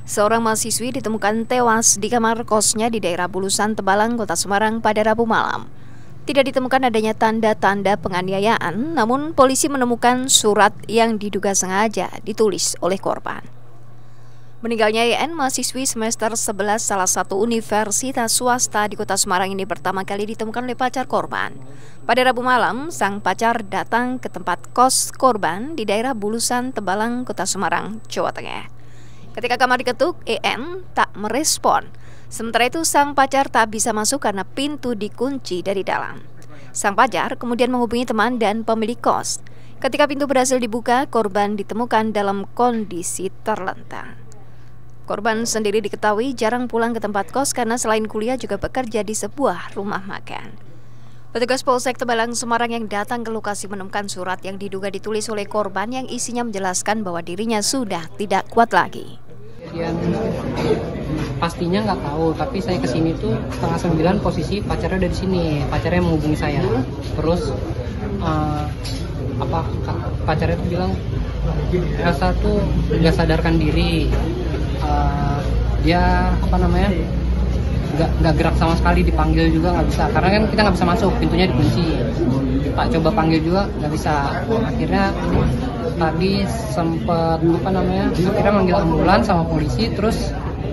Seorang mahasiswi ditemukan tewas di kamar kosnya di daerah Bulusan, Tembalang, Kota Semarang pada Rabu malam. Tidak ditemukan adanya tanda-tanda penganiayaan, namun polisi menemukan surat yang diduga sengaja ditulis oleh korban. Meninggalnya YN, mahasiswi semester 11 salah satu universitas swasta di Kota Semarang ini pertama kali ditemukan oleh pacar korban. Pada Rabu malam, sang pacar datang ke tempat kos korban di daerah Bulusan, Tembalang, Kota Semarang, Jawa Tengah. Ketika kamar diketuk, EN tak merespon. Sementara itu sang pacar tak bisa masuk karena pintu dikunci dari dalam. Sang pacar kemudian menghubungi teman dan pemilik kos. Ketika pintu berhasil dibuka, korban ditemukan dalam kondisi terlentang. Korban sendiri diketahui jarang pulang ke tempat kos karena selain kuliah juga bekerja di sebuah rumah makan. Petugas Polsek Tembalang, Semarang yang datang ke lokasi menemukan surat yang diduga ditulis oleh korban yang isinya menjelaskan bahwa dirinya sudah tidak kuat lagi. Pastinya nggak tahu, tapi saya kesini tuh setengah 9, posisi pacarnya ada di sini. Pacarnya menghubungi saya, terus pacarnya tuh bilang Elsa tuh nggak sadarkan diri, dia nggak gerak sama sekali, dipanggil juga nggak bisa karena kan kita nggak bisa masuk, pintunya dikunci. Tak coba panggil juga nggak bisa. Akhirnya tadi sempat akhirnya manggil ambulans sama polisi, terus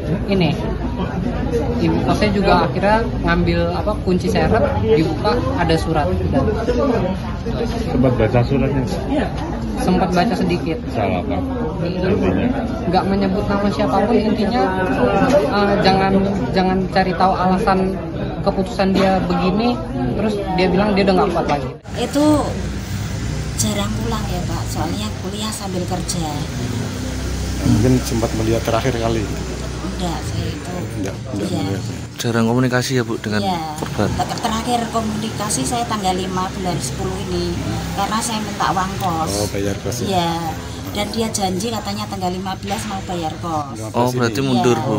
ibu kosnya juga akhirnya ngambil kunci seret, dibuka ada surat. Sempat baca suratnya? Sempat baca sedikit. Salah apa? Nggak menyebut nama siapapun, intinya jangan cari tahu alasan keputusan dia begini. Terus dia bilang dia udah nggak kuat lagi. Itu jarang pulang ya Pak, soalnya kuliah sambil kerja. Mungkin sempat melihat terakhir kali. Enggak, saya itu Enggak melihat. Jarang komunikasi ya Bu dengan korban? Terakhir komunikasi saya tanggal 5 bulan 10 ini karena saya minta uang kos. Oh, bayar kos ya? Iya, dan dia janji katanya tanggal 15 mau bayar kos. Oh, berarti mundur Bu.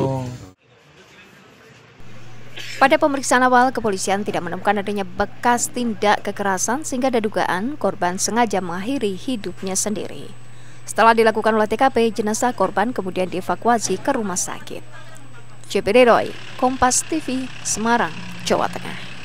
Pada pemeriksaan awal, kepolisian tidak menemukan adanya bekas tindak kekerasan sehingga ada dugaan korban sengaja mengakhiri hidupnya sendiri. Setelah dilakukan olah TKP, jenazah korban kemudian dievakuasi ke rumah sakit. JPD Roy, Kompas TV, Semarang, Jawa Tengah.